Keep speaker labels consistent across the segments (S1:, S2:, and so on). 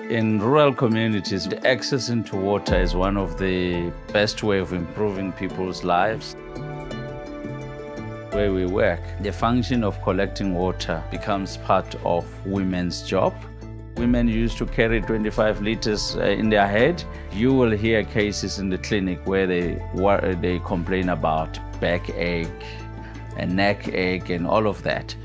S1: In rural communities, the access into water is one of the best way of improving people's lives. Where we work, the function of collecting water becomes part of women's job. Women used to carry 25 liters in their head. You will hear cases in the clinic where they complain about backache and neck ache and all of that.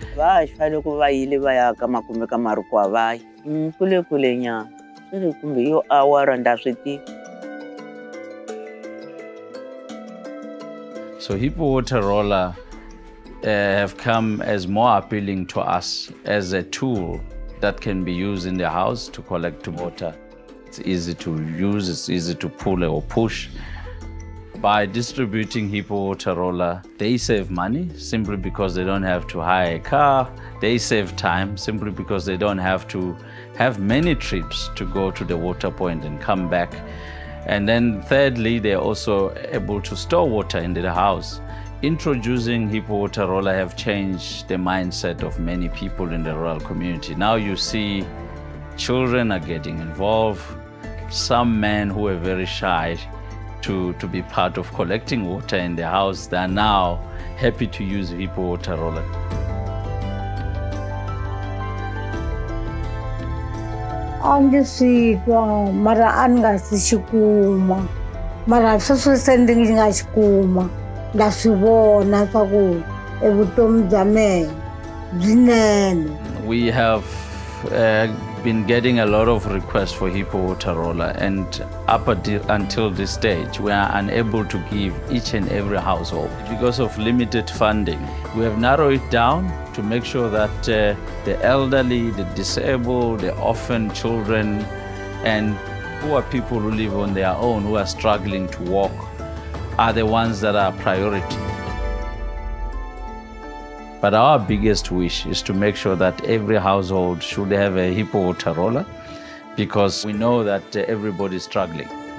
S1: So Hippo Water Roller have come as more appealing to us as a tool that can be used in the house to collect water. It's easy to use, it's easy to pull or push. By distributing Hippo Water Roller, they save money simply because they don't have to hire a car. They save time simply because they don't have to have many trips to go to the water point and come back. And then thirdly, they're also able to store water in the house. Introducing Hippo Water Roller have changed the mindset of many people in the rural community. Now you see children are getting involved. Some men who are very shy to be part of collecting water in the house, they are now happy to use Hippo Water Roller.
S2: Angisitwa mara angasishikuma mara sosending ngashikuma ndasibona saku evutomi bya mina bzinene.
S1: We have been getting a lot of requests for Hippo Water Roller, and up until this stage, we are unable to give each and every household because of limited funding. We have narrowed it down to make sure that the elderly, the disabled, the orphan children, and poor people who live on their own, who are struggling to walk, are the ones that are priority. But our biggest wish is to make sure that every household should have a Hippo Water Roller, because we know that everybody is struggling.